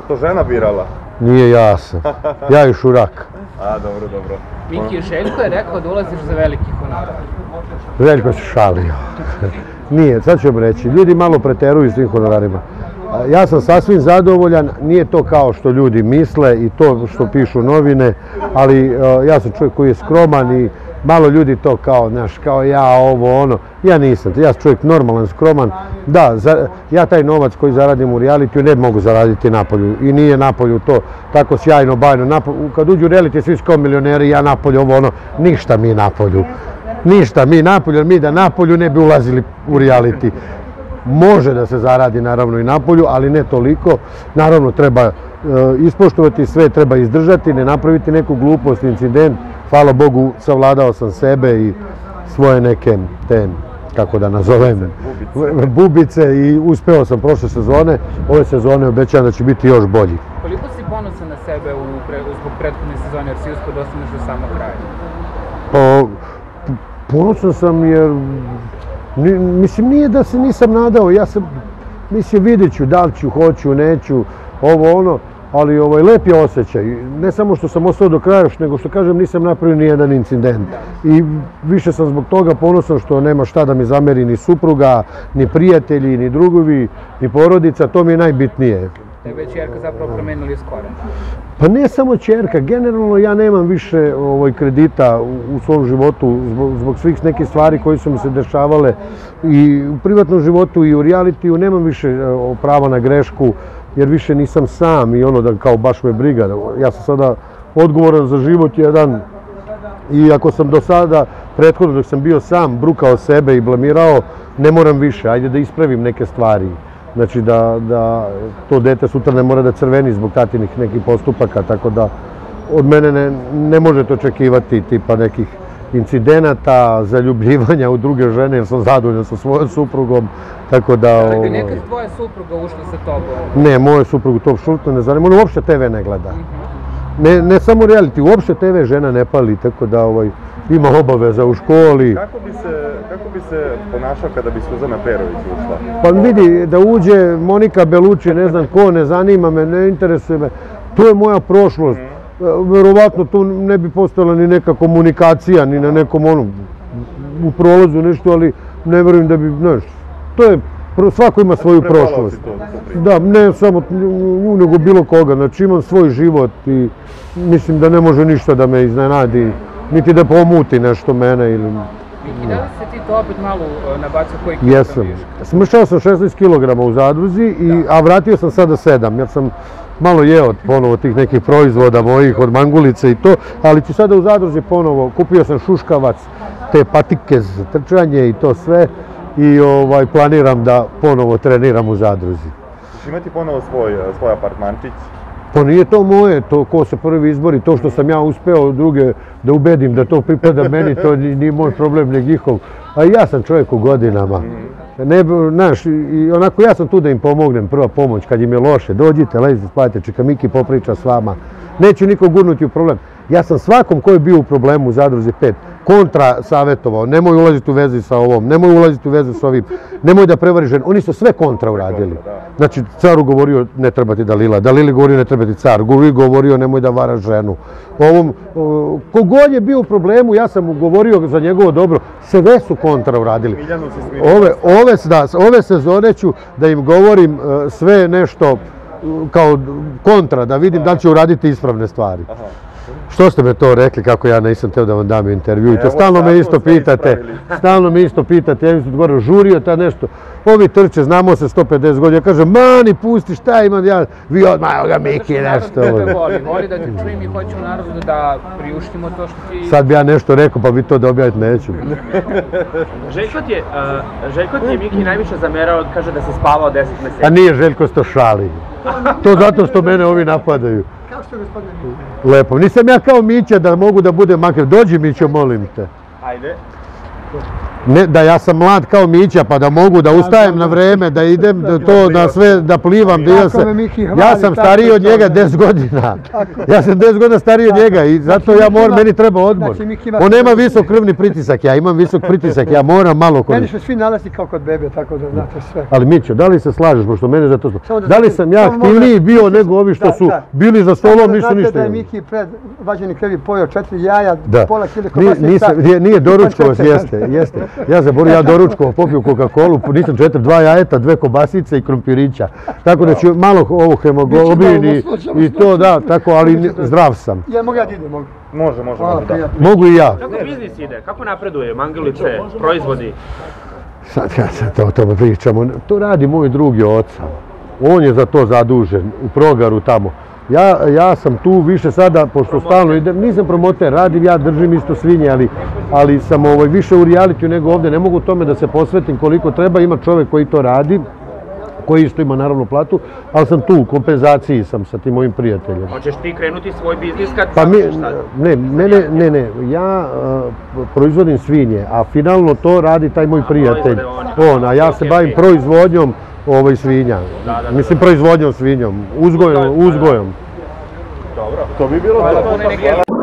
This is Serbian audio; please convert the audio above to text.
to žena birala? Nije ja sam. Ja i Šurak. A, dobro, dobro. Miki, Željko je rekao da ulaziš za veliki honorar. Željko se šalio. Nije, sad ću vam reći, ljudi malo preteruju s tim honorarima. Ja sam sasvim zadovoljan, nije to kao što ljudi misle i to što pišu novine, ali ja sam čovjek koji je skroman i malo ljudi to kao, znaš, kao ja, ovo, ono. Ja nisam, ja sam čovjek normalan, skroman. Da, ja taj novac koji zaradim u realitiju ne mogu zaraditi napolju i nije napolju to tako sjajno, bajno. Kad uđu u reality svi su kao milioneri, ja napolju, ovo, ono, ništa mi napolju. Ništa mi napolju, jer mi da napolju ne bi ulazili u reality. Može da se zaradi naravno i napolju, ali ne toliko. Naravno treba ispoštovati sve, treba izdržati, ne napraviti neku glupost, incident. Hvala Bogu, savladao sam sebe i svoje neke, kako da nazovem, bubice i uspeo sam prošle sezone. Ove sezone obećavam da će biti još bolji. Koliko si ponosan na sebe zbog prethodne sezone, jer si uspio da ostaneš do samog kraja? Ponosan sam jer, mislim, nije da se nisam nadao, ja sam, mislim, vidjet ću, da li ću, hoću, neću, ovo, ono, ali lep je osjećaj. Ne samo što sam ostao do kraja, nego što kažem nisam napravio ni jedan incident. I više sam zbog toga ponosan što nema šta da mi zameri ni supruga, ni prijatelji, ni drugovi, ni porodica, to mi je najbitnije. Tebe je ćerka zapravo promenila skoro. Pa ne samo ćerka, generalno ja nemam više kredita u svom životu zbog svih nekih stvari koje su mi se dešavale i u privatnom životu i u realitiju, nemam više prava na grešku jer više nisam sam i ono da kao baš me briga. Ja sam sada odgovoran za život jedan i ako sam do sada, prethodno dok sam bio sam, brukao sebe i blamirao, ne moram više, ajde da ispravim neke stvari. Znači da to dete sutra ne mora da crveni zbog tatinih nekih postupaka, tako da od mene ne možete očekivati tipa nekih incidenata, zaljubljivanja u druge žene jer sam zadovoljan sa svojom suprugom, tako da... Ali bi neka tvoja supruga ušla sa tobom? Ne, moju suprugu to apsolutno ne zanima, ona uopšte TV ne gleda. Ne samo reality, uopšte TV žena ne pali, tako da ima obaveza u školi. Kako bi se ponašao kada bi Suzana Perović ušla? Pa vidi, da uđe Monika Belucci, ne znam ko, ne zanima me, ne interesuje me. To je moja prošlost. Verovatno tu ne bi postojala ni neka komunikacija, ni na nekom u prolazu nešto, ali ne verujem da bi, znaš, to je, svako ima svoju prošlost. Da, ne samo nju, nego bilo koga. Znači imam svoj život i mislim da ne može ništa da me iznenadi, niti da pomuti nešto mene ili... Miki, da li se ti to opet malo nabacio koji kilogram viška? Jesam. Smršao sam 16 kg u zadruzi, a vratio sam sada 7, jer sam malo jeo ponovo tih nekih proizvoda mojih od mangulice i to, ali ću sada u zadruzi ponovo, kupio sam šuškavac, te patike za trčanje i to sve i planiram da ponovo treniram u zadruzi. Ćeš imati ponovo svoj apartmančić? Pa nije to moje, to ko se prvi izbori, to što sam ja uspeo druge da ubedim da to pripada meni, to nije moj problem, nek njihov. A ja sam čovjek u godinama. Znaš, i onako ja sam tu da im pomognem, prva pomoć, kad im je loše, dođite, lezite, spavite, čeka Miki popriča s vama. Neću nikog gurnuti u problem. Ja sam svakom koji je bio u problemu u Zadruzi 5 kontra savjetovao, nemoj ulaziti u vezi sa ovom, nemoj ulaziti u vezi s ovim, nemoj da prevari ženu. Oni su sve kontra uradili. Znači, caru govorio ne treba ti Dalila, Dalili govorio ne treba ti car, govorio nemoj da varaš ženu. Kogod je bio u problemu, ja sam mu govorio za njegovo dobro, sve su kontra uradili. Ove sezone ću da im govorim sve nešto kao kontra, da vidim da li će uraditi ispravne stvari. Što ste me to rekli, kako ja nisam teo da vam dam intervju? Stalno me isto pitate, ja mi sam odgovorio, žurio ta nešto, ovi trče, znamo se 150 godina, ja kažem, mani, pusti, šta imam, vi odmah, evo ga Miki, nešto. Voli da te čujem i hoćemo naravno da priuštimo to što ti... Sad bi ja nešto rekao, pa vi to da objaviti neću. Željko ti je Miki najviše zamerao, kaže da se spavao 10 meseci. A nije, Željko sto šali. To zato što mene ovi napadaju. Kako ste gospodine Miki? Lepo. Nisam ja kao Mića da mogu da budem makar. Dođi Mićo, molim te. Ajde. Ne, da ja sam mlad kao Mića, pa da mogu da ustajem na vreme, da idem to na sve, da plivam, ja sam stariji od njega 10 godina. Ja sam 10 godina stariji od njega i zato meni treba odmor. On nema visok krvni pritisak, ja imam visok pritisak, ja moram malo koristiti. Meni su svi nalazi kao kod bebe, tako da znate sve. Ali Mićo, da li se slažeš, pošto mene za to da li sam ja aktivniji bio nego ovi što su bili za stolom, ništa ništa. Znate da je Miki pred vađeni krvi pojeo 4 jaja, pola kile kobasica. Nije doručkovo, jeste. Ja zaboravim, ja doručkovo popio Coca-Colu, nisam 2 jajeta, 2 kobasice i krompirića. Tako da ću malo ovo hemoglobin i to da, tako, ali zdrav sam. Ja mogu ja da idem? Može. Mogu i ja. Kako biznis ide? Kako napreduje? Mangalice, proizvodi? Sad o tome pričamo. To radi moj drugi oca. On je za to zadužen, u Progaru tamo. Ja sam tu više sada, pošto stalno idem, nisam promoter, radim, ja držim isto svinje, ali sam više u realitiju nego ovdje, ne mogu tome da se posvetim koliko treba, ima čovjek koji to radi, koji isto ima naravno platu, ali sam tu, u kompenzaciji sam sa tim mojim prijateljem. Hoćeš ti krenuti svoj biznis kad Ne, ja proizvodim svinje, a finalno to radi taj moj prijatelj, a ja se bavim proizvodnjom svinja, mislim proizvodnjom svinjom, uzgojom. Dobro, to bi bilo dobro.